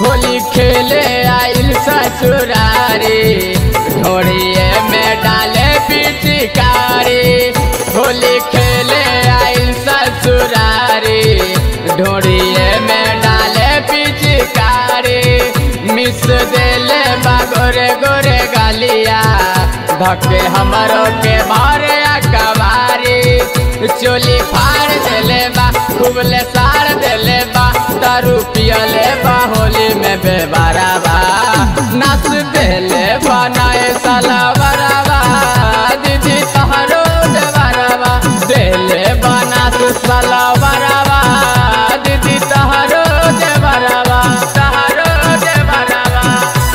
होली खेले आइल ससुरारी ढोड़िए में डाले पिचकारी। होली खेले आइल ससुरारी ढोड़िए में डाले पिचकारी। मिस देले बा गोरे गोरे गालिया धके हमरो के मारे अकबारी। चोली फाड़ देले बा खूबले साड़ देले बा दारू पियले बा होली में बेबाराबा। नाच देले बा नाए साला बराबा दीदी तहरो देबाराबा। देले बा नाच साला बराबा दीदी तहरो देबाराबा तहरो देबाराबा।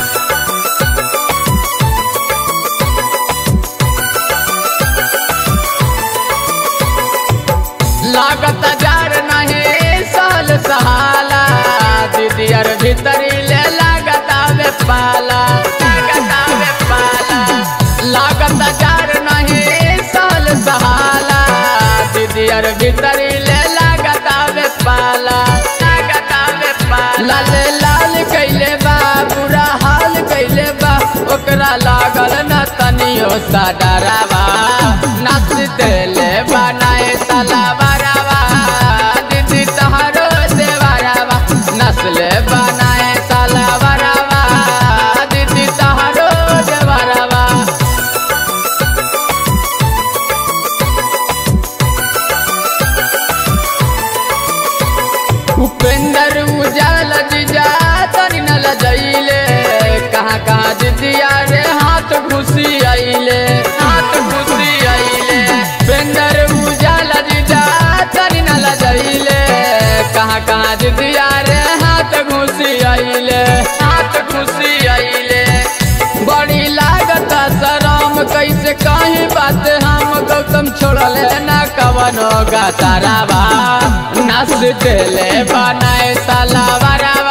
लागत जार नहीं साल सहाला दीदी अर भीतरी ले लागत आवे पाला लागत आवे पाला। लागत जार नहीं साल सहाला दीदी अर भीतरी ले लागत आवे पाला लागत आवे पाला। लाल लाल कैले बा बुरा हाल कैले बा ओकरा लागल न तनियो सा डरावा। नाच देले बा नाए साला बराबा दीदी तहरो देबाराबा। नस्ले बनाए साला बराबा दीदी तहरो देबाराबा। उपेंद्र उजाल जीजा तनी न लजैले कहाँ कहाँ दीदिया रे हाथ घुसी आइले हाथ घुसी आइले। उपेंद्र उजाल जीजा तनी न लजैले कहाँ कहाँ दीदिया रे हाथ घुसी आइले हाथ घुसी आइले। बड़ी लागत शरम कैसे कहीं बात हम गौतम छोड़ले न कवनो गाताराबा। नाच देले बनाए साला बराबा